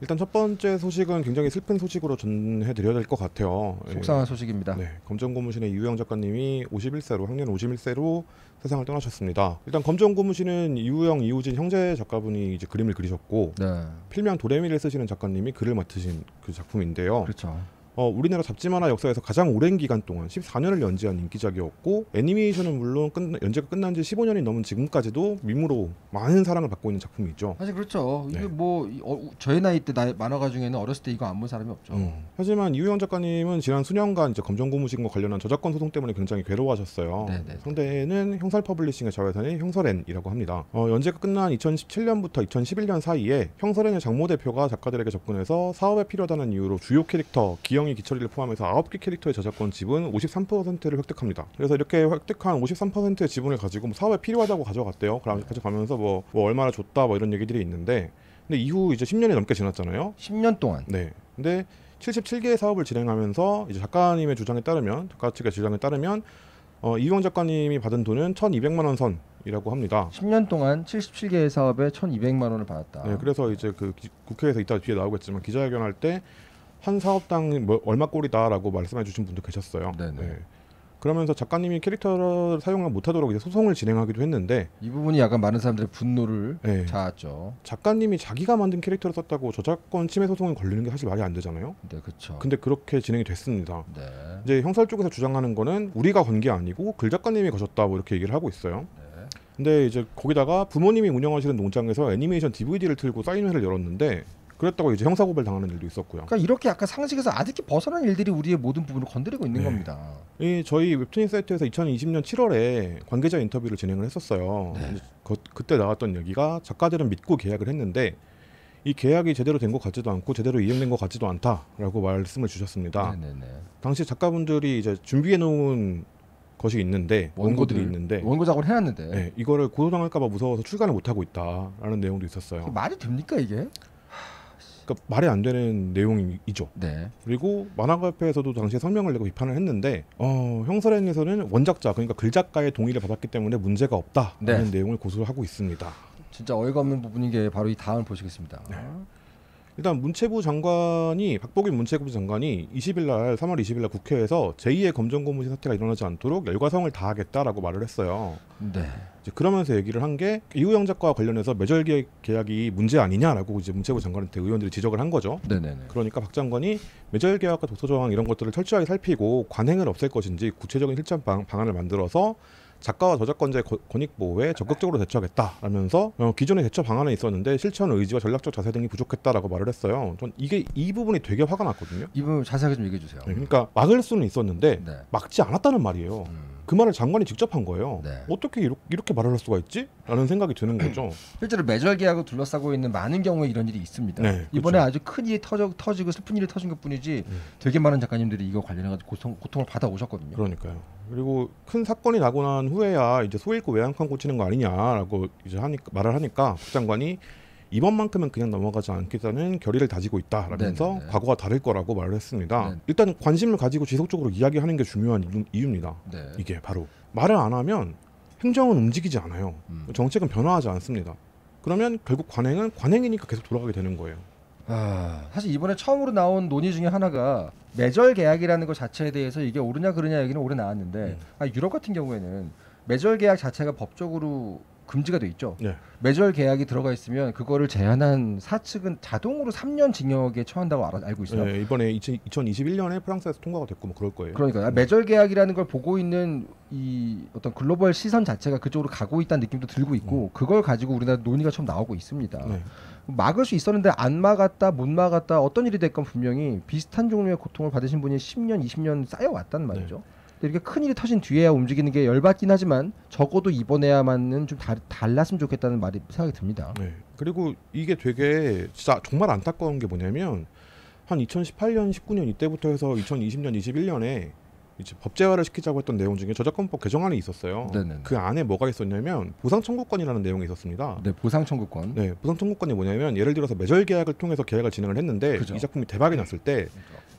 일단 첫 번째 소식은 굉장히 슬픈 소식으로 전해드려야 될 것 같아요. 속상한 소식입니다. 네, 검정고무신의 이우영 작가님이 51세로 학년 51세로 세상을 떠나셨습니다. 일단 검정고무신은 이우영, 이우진 형제 작가분이 이제 그림을 그리셨고 네. 필명 도레미를 쓰시는 작가님이 글을 맡으신 그 작품인데요. 그렇죠. 우리나라 잡지 만화 역사에서 가장 오랜 기간 동안 14년을 연재한 인기작이었고 애니메이션은 물론 연재가 끝난 지 15년이 넘은 지금까지도 밈으로 많은 사랑을 받고 있는 작품이죠. 사실 그렇죠. 네. 이게 뭐 저희 나이 때 만화가 중에는 어렸을 때 이거 안 본 사람이 없죠. 하지만 이우영 작가님은 지난 수년간 이제 검정고무신과 관련한 저작권 소송 때문에 굉장히 괴로워하셨어요. 네네. 상대는 형살 퍼블리싱의 자회사인 형설엔이라고 합니다. 연재가 끝난 2017년부터 2011년 사이에 형설엔의 장모 대표가 작가들에게 접근해서 사업에 필요하다는 이유로 주요 캐릭터 기영이 기철이를 포함해서 9개 캐릭터의 저작권 지분 53%를 획득합니다. 그래서 이렇게 획득한 53%의 지분을 가지고 뭐 사업에 필요하다고 가져갔대요. 가져가면서 뭐 얼마나 줬다 뭐 이런 얘기들이 있는데, 근데 이후 이제 10년이 넘게 지났잖아요. 10년 동안. 네. 근데 77개의 사업을 진행하면서 이제 작가님의 주장에 따르면, 작가 측의 주장에 따르면 이우영 작가님이 받은 돈은 1,200만 원 선이라고 합니다. 10년 동안 77개의 사업에 1,200만 원을 받았다. 네, 그래서 이제 그 국회에서 이따 뒤에 나오겠지만 기자회견할 때 한 사업당 뭐 얼마 꼴이다라고 말씀해 주신 분도 계셨어요. 네네. 네. 그러면서 작가님이 캐릭터를 사용을 못하도록 이제 소송을 진행하기도 했는데, 이 부분이 약간 많은 사람들의 분노를 네. 자았죠. 작가님이 자기가 만든 캐릭터를 썼다고 저작권 침해 소송이 걸리는 게 사실 말이 안 되잖아요. 네, 그렇죠. 근데 그렇게 진행이 됐습니다. 네. 이제 형사 쪽에서 주장하는 거는 우리가 건 게 아니고 글 작가님이 거셨다 뭐 이렇게 얘기를 하고 있어요. 네. 근데 이제 거기다가 부모님이 운영하시는 농장에서 애니메이션 DVD를 틀고 사인회를 열었는데 그랬다고 이제 형사고발 당하는 일도 있었고요. 그러니까 이렇게 약간 상식에서 아득히 벗어난 일들이 우리의 모든 부분을 건드리고 있는 네. 겁니다. 저희 웹툰 사이트에서 2020년 7월에 관계자 인터뷰를 진행을 했었어요. 네. 그때 나왔던 얘기가 작가들은 믿고 계약을 했는데 이 계약이 제대로 된 것 같지도 않고 제대로 이행된 것 같지도 않다라고 말씀을 주셨습니다. 네네네. 당시 작가분들이 이제 준비해 놓은 것이 있는데 원고들이 있는데 원고 작업을 해놨는데 네, 이거를 고소당할까봐 무서워서 출간을 못 하고 있다라는 내용도 있었어요. 말이 됩니까 이게? 그러니까 말이 안 되는 내용이죠. 네. 그리고 만화가협회에서도 당시에 성명을 내고 비판을 했는데 형설엔에서는 원작자 그러니까 글 작가의 동의를 받았기 때문에 문제가 없다라는 내용을 고소를 하고 있습니다. 진짜 어이가 없는 부분인 게 바로 이 다음을 보시겠습니다. 네. 일단 문체부 장관이 박복임 문체부 장관이 3월 20일 날 국회에서 제2의 검정고무신 사태가 일어나지 않도록 열과성을 다하겠다라고 말을 했어요. 네. 이제 그러면서 얘기를 한 게 이우영 작가와 관련해서 매절 계약이 문제 아니냐라고 이제 문체부 장관한테 의원들이 지적을 한 거죠. 네네네. 그러니까 박 장관이 매절 계약과 독서 저항 이런 것들을 철저하게 살피고 관행을 없앨 것인지 구체적인 실천 방안을 만들어서 작가와 저작권자의 권익 보호에 적극적으로 대처하겠다라면서 기존의 대처 방안에 있었는데 실천 의지와 전략적 자세 등이 부족했다라고 말을 했어요. 전 이 부분이 되게 화가 났거든요. 이 부분 자세하게 좀 얘기해 주세요. 네, 그러니까 막을 수는 있었는데 네. 막지 않았다는 말이에요. 그 말을 장관이 직접 한 거예요. 네. 어떻게 이렇게 말을 할 수가 있지? 라는 생각이 드는 거죠. 실제로 매절 계약을 둘러싸고 있는 많은 경우에 이런 일이 있습니다. 네, 이번에 그렇죠. 아주 큰 일이 터지고 슬픈 일이 터진 것뿐이지 되게 많은 작가님들이 이거 관련해서 고통을 받아 오셨거든요. 그러니까요. 그리고 큰 사건이 나고 난 후에야 이제 소잃고 외양간 고치는 거 아니냐라고 이제 말을 하니까 박 장관이 이번만큼은 그냥 넘어가지 않겠다는 결의를 다지고 있다라면서 네네네. 과거와 다를 거라고 말을 했습니다. 네. 일단 관심을 가지고 지속적으로 이야기하는 게 중요한 이유입니다. 네. 이게 바로 말을 안 하면 행정은 움직이지 않아요. 정책은 변화하지 않습니다. 그러면 결국 관행이니까 계속 돌아가게 되는 거예요. 사실 이번에 처음으로 나온 논의 중에 하나가 매절 계약이라는 것 자체에 대해서 이게 옳으냐 그르냐 얘기는 오래 나왔는데 유럽 같은 경우에는 매절 계약 자체가 법적으로 금지가 돼 있죠. 네. 매절 계약이 들어가 있으면 그거를 제한한 사측은 자동으로 3년 징역에 처한다고 알고 있어요. 네, 이번에 2021년에 프랑스에서 통과가 됐고 뭐 그럴 거예요. 그러니까 매절 계약이라는 걸 보고 있는 이 어떤 글로벌 시선 자체가 그쪽으로 가고 있다는 느낌도 들고 있고 그걸 가지고 우리나라 논의가 처음 나오고 있습니다. 네. 막을 수 있었는데 안 막았다 못 막았다 어떤 일이 됐건 분명히 비슷한 종류의 고통을 받으신 분이 10년 20년 쌓여왔단 말이죠. 근데 이렇게 큰일이 터진 뒤에야 움직이는 게 열받긴 하지만 적어도 이번에야만은 좀 달랐으면 좋겠다는 말이 생각이 듭니다. 네. 그리고 이게 되게 진짜 정말 안타까운 게 뭐냐면 한 2018년 19년 이때부터 해서 2020년 21년에 이제 법제화를 시키자고 했던 내용 중에 저작권법 개정안이 있었어요. 네네네. 그 안에 뭐가 있었냐면 보상 청구권이라는 내용이 있었습니다. 네, 보상 청구권. 네, 보상 청구권이 뭐냐면 예를 들어서 매절 계약을 통해서 계약을 진행을 했는데 그죠. 이 작품이 대박이 났을 때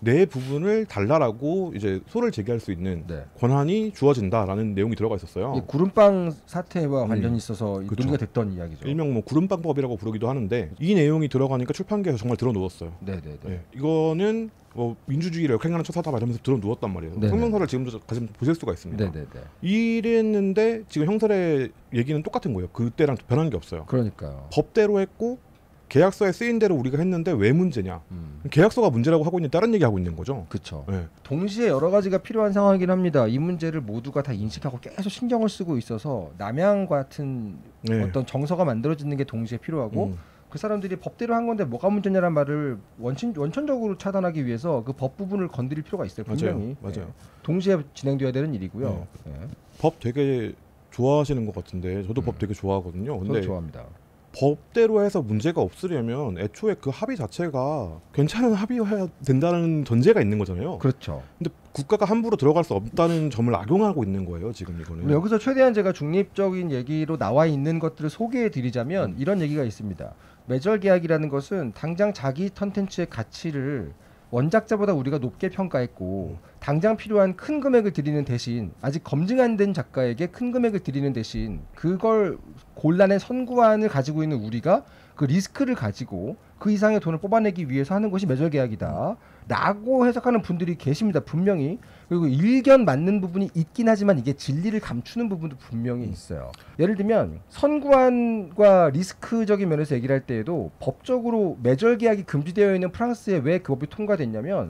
내 부분을 달라라고 이제 소를 제기할 수 있는 네. 권한이 주어진다라는 내용이 들어가 있었어요. 이 구름빵 사태와 관련이 있어서 그쵸. 논의가 됐던 이야기죠. 일명 뭐 구름빵법이라고 부르기도 하는데 이 내용이 들어가니까 출판계에서 정말 들어누웠어요. 네네네. 예, 이거는 뭐 민주주의를 역행하는 처사다 말하면서 들어누웠단 말이에요. 네네. 성명서를 지금도 가지고 보실 수가 있습니다. 네네네. 이랬는데 지금 형설의 얘기는 똑같은 거예요. 그때랑 변한 게 없어요. 그러니까요. 법대로 했고 계약서에 쓰인 대로 우리가 했는데 왜 문제냐? 계약서가 문제라고 하고 있는 다른 얘기하고 있는 거죠. 그렇죠. 네. 동시에 여러 가지가 필요한 상황이긴 합니다. 이 문제를 모두가 다 인식하고 계속 신경을 쓰고 있어서 남양 같은 네. 어떤 정서가 만들어지는 게 동시에 필요하고 그 사람들이 법대로 한 건데 뭐가 문제냐란 말을 원천적으로 차단하기 위해서 그 법 부분을 건드릴 필요가 있어요. 분명히. 맞아요. 예. 동시에 진행돼야 되는 일이고요. 예. 법 되게 좋아하시는 것 같은데 저도 법 되게 좋아하거든요. 저도 근데 좋아합니다. 법대로 해서 문제가 없으려면 애초에 그 합의 자체가 괜찮은 합의해야 된다는 전제가 있는 거잖아요. 그렇죠. 근데 국가가 함부로 들어갈 수 없다는 점을 악용하고 있는 거예요. 지금 이거는. 여기서 최대한 제가 중립적인 얘기로 나와 있는 것들을 소개해 드리자면 이런 얘기가 있습니다. 매절 계약이라는 것은 당장 자기 컨텐츠의 가치를 원작자보다 우리가 높게 평가했고 당장 필요한 큰 금액을 드리는 대신 아직 검증 안 된 작가에게 큰 금액을 드리는 대신 그걸 곤란의 선구안을 가지고 있는 우리가 그 리스크를 가지고 그 이상의 돈을 뽑아내기 위해서 하는 것이 매절 계약이다 라고 해석하는 분들이 계십니다. 분명히. 그리고 일견 맞는 부분이 있긴 하지만 이게 진리를 감추는 부분도 분명히 있어요. 예를 들면 선구안과 리스크적인 면에서 얘기를 할 때에도 법적으로 매절 계약이 금지되어 있는 프랑스에 왜 그 법이 통과됐냐면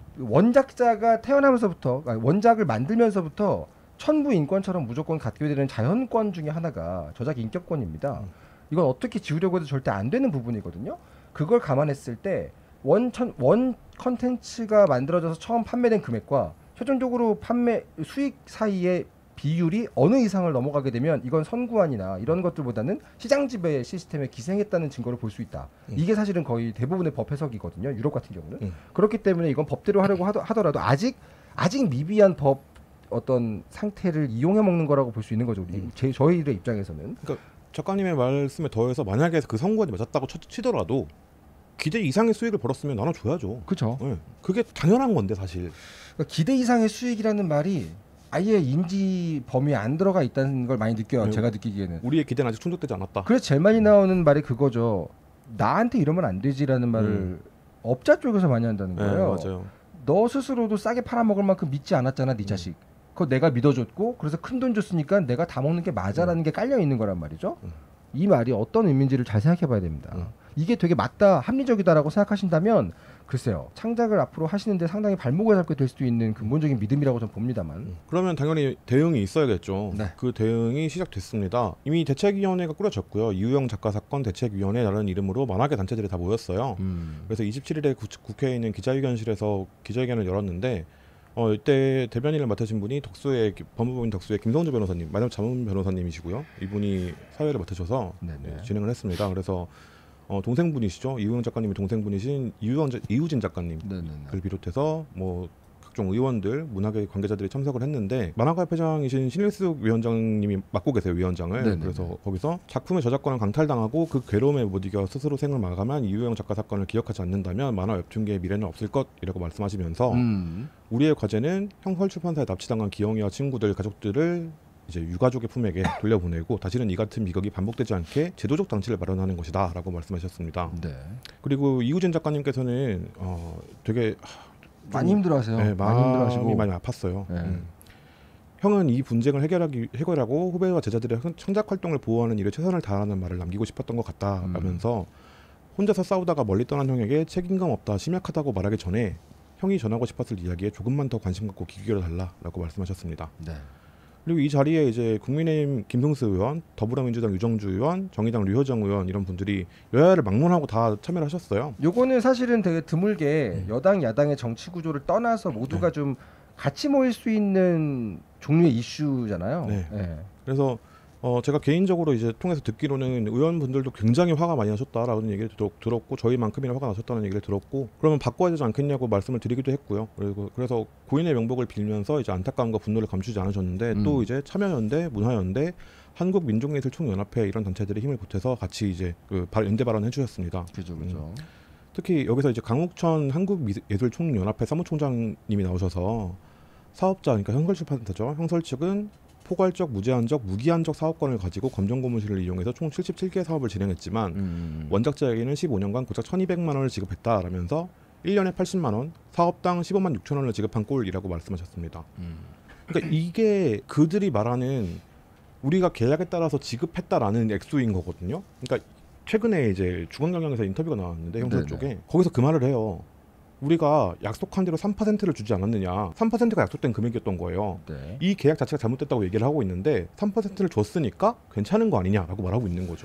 원작자가 태어나면서부터 원작을 만들면서부터 천부 인권처럼 무조건 갖게 되는 자연권 중에 하나가 저작 인격권입니다. 이건 어떻게 지우려고 해도 절대 안 되는 부분이거든요. 그걸 감안했을 때 원 컨텐츠가 만들어져서 처음 판매된 금액과 최종적으로 판매 수익 사이의 비율이 어느 이상을 넘어가게 되면 이건 선구안이나 이런 것들보다는 시장 지배 시스템에 기생했다는 증거를 볼 수 있다. 이게 사실은 거의 대부분의 법 해석이거든요. 유럽 같은 경우는. 그렇기 때문에 이건 법대로 하려고 하더라도 아직 미비한 법 어떤 상태를 이용해 먹는 거라고 볼 수 있는 거죠. 저희들의 입장에서는. 그러니까 작가님의 말씀에 더해서 만약에 그 선구안이 맞았다고 치더라도 기대 이상의 수익을 벌었으면 나눠줘야죠. 그렇죠. 네. 그게 당연한 건데 사실. 그러니까 기대 이상의 수익이라는 말이 아예 인지 범위에 안 들어가 있다는 걸 많이 느껴요. 네. 제가 느끼기에는. 우리의 기대는 아직 충족되지 않았다. 그래서 제일 많이 나오는 말이 그거죠. 나한테 이러면 안 되지라는 말을 업자 쪽에서 많이 한다는 거예요. 네, 맞아요. 너 스스로도 싸게 팔아먹을 만큼 믿지 않았잖아, 네 자식. 그거 내가 믿어줬고 그래서 큰 돈 줬으니까 내가 다 먹는 게 맞아라는 게 깔려 있는 거란 말이죠. 이 말이 어떤 의미인지를 잘 생각해봐야 됩니다. 이게 되게 맞다, 합리적이다라고 생각하신다면 글쎄요, 창작을 앞으로 하시는데 상당히 발목을 잡게 될 수도 있는 근본적인 믿음이라고 저는 봅니다만. 그러면 당연히 대응이 있어야겠죠. 네. 그 대응이 시작됐습니다. 이미 대책위원회가 꾸려졌고요. 이우영 작가 사건 대책위원회라는 이름으로 만화계 단체들이 다 모였어요. 그래서 27일에 국회에 있는 기자회견실에서 기자회견을 열었는데 이때 대변인을 맡으신 분이 법무부인 덕수의 김성주 변호사님, 마담 자문 변호사님이시고요. 이분이 사회를 맡으셔서 진행을 했습니다. 그래서 동생분이시죠. 이우영 작가님이 동생분이신 이우진 작가님을 비롯해서 뭐 각종 의원들, 문화계 관계자들이 참석을 했는데 만화가협회장이신 신일숙 위원장님이 맡고 계세요, 위원장을. 네네네. 그래서 거기서 작품의 저작권을 강탈당하고 그 괴로움에 못 이겨 스스로 생을 마감한 이우영 작가 사건을 기억하지 않는다면 만화 웹툰계의 미래는 없을 것이라고 말씀하시면서 우리의 과제는 형설출판사에 납치당한 기영이와 친구들, 가족들을 이제 유가족의 품에게 돌려보내고 다시는 이 같은 비극이 반복되지 않게 제도적 장치를 마련하는 것이다 라고 말씀하셨습니다. 네. 그리고 이우진 작가님께서는 되게 많이 힘들어하세요. 네, 많이 힘들어하시고 많이 아팠어요. 네. 형은 이 분쟁을 해결하고 후배와 제자들의 창작 활동을 보호하는 일에 최선을 다하는 말을 남기고 싶었던 것 같다 라면서 혼자서 싸우다가 멀리 떠난 형에게 책임감 없다, 심약하다고 말하기 전에 형이 전하고 싶었을 이야기에 조금만 더 관심 갖고 귀 기울여 달라라고 말씀하셨습니다. 네. 그리고 이 자리에 이제 국민의힘 김승수 의원, 더불어민주당 유정주 의원, 정의당 류효정 의원 이런 분들이 여야를 막론하고 다 참여를 하셨어요. 요거는 사실은 되게 드물게 여당 야당의 정치 구조를 떠나서 모두가 좀 같이 모일 수 있는 종류의 이슈잖아요. 네. 네. 그래서 제가 개인적으로 이제 통해서 듣기로는 의원분들도 굉장히 화가 많이 나셨다라는 얘기를 들었고 저희만큼이나 화가 나셨다는 얘기를 들었고 그러면 바꿔야 되지 않겠냐고 말씀을 드리기도 했고요. 그래서 고인의 명복을 빌면서 이제 안타까움과 분노를 감추지 않으셨는데 또 이제 참여연대, 문화연대, 한국민족예술총연합회 이런 단체들이 힘을 보태서 같이 이제 그 연대 발언을 해주셨습니다. 그죠. 특히 여기서 이제 강욱천 한국예술총연합회 사무총장님이 나오셔서 사업자, 그러니까 형설출판사죠. 형설 측은 포괄적, 무제한적, 무기한적 사업권을 가지고 검정고무실을 이용해서 총 77개 사업을 진행했지만 원작자에게는 15년간 고작 1,200만 원을 지급했다라면서 1년에 80만 원, 사업당 15만 6천 원을 지급한 꼴이라고 말씀하셨습니다. 그러니까 이게 그들이 말하는 우리가 계약에 따라서 지급했다라는 액수인 거거든요. 그러니까 최근에 이제 중앙경영에서 인터뷰가 나왔는데 형사 쪽에 거기서 그 말을 해요. 우리가 약속한 대로 3%를 주지 않았느냐. 3%가 약속된 금액이었던 거예요. 네. 이 계약 자체가 잘못됐다고 얘기를 하고 있는데 3%를 줬으니까 괜찮은 거 아니냐라고 말하고 있는 거죠.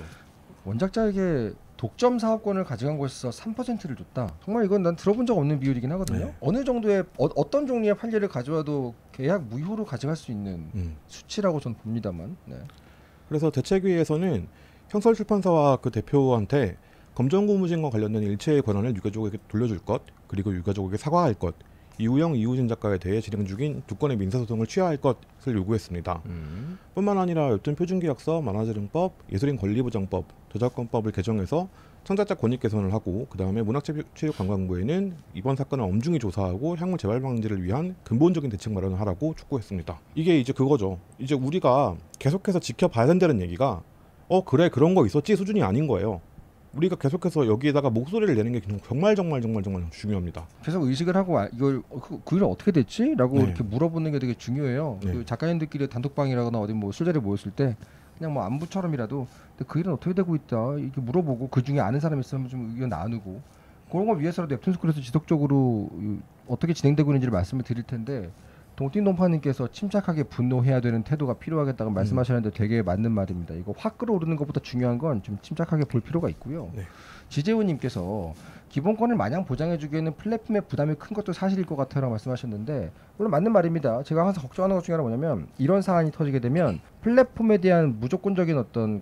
원작자에게 독점 사업권을 가져간 곳에서 3%를 줬다. 정말 이건 난 들어본 적 없는 비율이긴 하거든요. 네. 어느 정도의 어떤 종류의 판례를 가져와도 계약 무효로 가져갈 수 있는 수치라고 저는 봅니다만. 네. 그래서 대책위에서는 형설출판사와 그 대표한테 검정고무신과 관련된 일체의 권한을 유가족에게 돌려줄 것, 그리고 유가족에게 사과할 것, 이우영, 이우진 작가에 대해 진행 중인 2건의 민사소송을 취하할 것을 요구했습니다. 뿐만 아니라 웹툰 표준계약서, 만화재능법, 예술인 권리보장법, 저작권법을 개정해서 창작자 권익 개선을 하고 그 다음에 문학체육관광부에는 이번 사건을 엄중히 조사하고 향후 재발 방지를 위한 근본적인 대책 마련을 하라고 촉구했습니다. 이게 이제 그거죠. 이제 우리가 계속해서 지켜봐야 된다는 얘기가 그래 그런 거 있었지 수준이 아닌 거예요. 우리가 계속해서 여기에다가 목소리를 내는 게 정말 중요합니다. 계속 의식을 하고 이걸 그 일은 어떻게 됐지? 라고 네. 이렇게 물어보는 게 되게 중요해요. 네. 그 작가님들끼리 단톡방이라거나 어디 뭐 술자리에 모였을 때 그냥 뭐 안부처럼이라도 근데 그 일은 어떻게 되고 있다 이렇게 물어보고 그 중에 아는 사람이 있으면 좀 의견 나누고 그런 걸 위해서라도 웹툰스쿨에서 지속적으로 어떻게 진행되고 있는지를 말씀을 드릴 텐데 동띵동파님께서 침착하게 분노해야 되는 태도가 필요하겠다고 말씀하셨는데 되게 맞는 말입니다. 이거 확 끌어오르는 것보다 중요한 건 좀 침착하게 볼 필요가 있고요. 네. 지재훈님께서 기본권을 마냥 보장해주기에는 플랫폼의 부담이 큰 것도 사실일 것 같아라고 말씀하셨는데 물론 맞는 말입니다. 제가 항상 걱정하는 것 중에 하나가 뭐냐면 이런 사안이 터지게 되면 플랫폼에 대한 무조건적인 어떤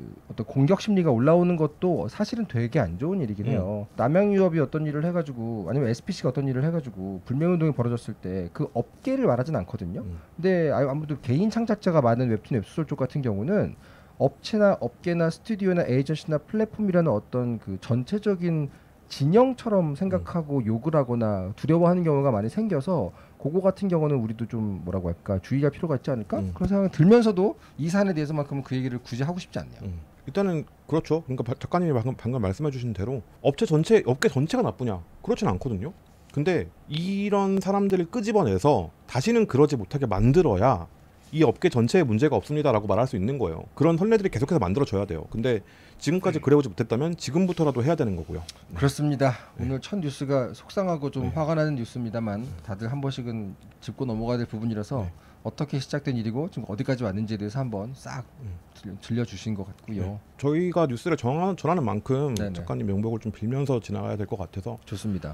공격 심리가 올라오는 것도 사실은 되게 안 좋은 일이긴 해요. 남양유업이 어떤 일을 해가지고 아니면 SPC가 어떤 일을 해가지고 불매운동이 벌어졌을 때 그 업계를 말하진 않거든요. 근데 아무래도 개인 창작자가 많은 웹툰 웹소설 쪽 같은 경우는 업체나 업계나 스튜디오나 에이전시나 플랫폼이라는 어떤 그 전체적인 진영처럼 생각하고 욕을 하거나 두려워하는 경우가 많이 생겨서 그거 같은 경우는 우리도 좀 뭐라고 할까 주의할 필요가 있지 않을까 그런 생각이 들면서도 이 사안에 대해서만큼은 그 얘기를 굳이 하고 싶지 않네요. 일단은 그렇죠. 그러니까 작가님이 방금 말씀해주신 대로 업계 전체가 나쁘냐? 그렇진 않거든요. 근데 이런 사람들을 끄집어내서 다시는 그러지 못하게 만들어야 이 업계 전체에 문제가 없습니다라고 말할 수 있는 거예요. 그런 선례들이 계속해서 만들어져야 돼요. 근데 지금까지 그래오지 못했다면 지금부터라도 해야 되는 거고요. 그렇습니다. 오늘 첫 뉴스가 속상하고 좀 화가 나는 뉴스입니다만 다들 한 번씩은 짚고 넘어가야 될 부분이라서 어떻게 시작된 일이고 지금 어디까지 왔는지에 대해서 한번 싹 들려주신 것 같고요. 저희가 뉴스를 전하는 만큼 네네. 작가님 명복을 좀 빌면서 지나가야 될 것 같아서 좋습니다.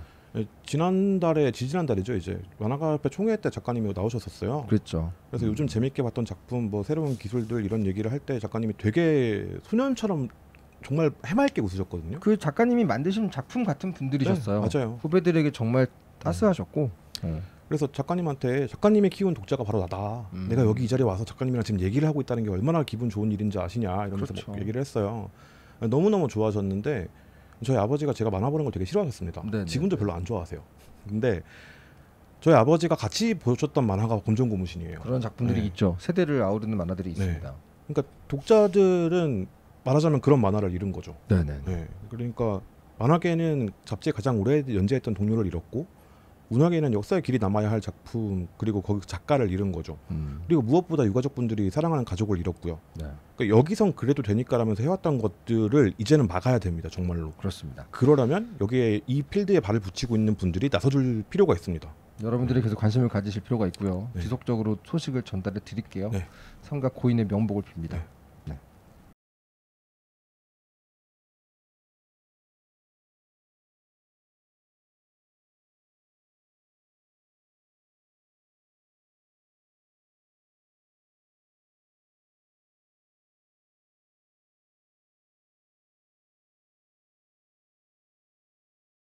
지지난달이죠. 이제 만화가협회 총회 때 작가님이 나오셨었어요. 그렇죠. 그래서 요즘 재밌게 봤던 작품, 뭐 새로운 기술들 이런 얘기를 할 때 작가님이 되게 소년처럼 정말 해맑게 웃으셨거든요. 그 작가님이 만드신 작품 같은 분들이셨어요. 네, 맞아요. 후배들에게 정말 따스하셨고. 그래서 작가님한테 작가님이 키운 독자가 바로 나다. 내가 여기 이 자리에 와서 작가님이랑 지금 얘기를 하고 있다는 게 얼마나 기분 좋은 일인지 아시냐 이러면서 그렇죠. 막 얘기를 했어요. 너무너무 좋아하셨는데 저희 아버지가 제가 만화 보는 걸 되게 싫어하셨습니다. 네네. 지금도 별로 안 좋아하세요. 근데 저희 아버지가 같이 보셨던 만화가 검정고무신이에요. 그런 작품들이 네. 있죠. 세대를 아우르는 만화들이 있습니다. 그러니까 독자들은 말하자면 그런 만화를 잃은 거죠. 네네. 네. 그러니까 만화계는 잡지에 가장 오래 연재했던 동료를 잃었고 문화계는 역사의 길이 남아야 할 작품 그리고 거기 작가를 잃은 거죠. 그리고 무엇보다 유가족분들이 사랑하는 가족을 잃었고요. 네. 그러니까 여기선 그래도 되니까라면서 해왔던 것들을 이제는 막아야 됩니다. 정말로. 그렇습니다. 그러려면 여기에 이 필드에 발을 붙이고 있는 분들이 나서줄 필요가 있습니다. 여러분들이 계속 관심을 가지실 필요가 있고요. 네. 지속적으로 소식을 전달해 드릴게요. 네. 삼각 고인의 명복을 빕니다. 네.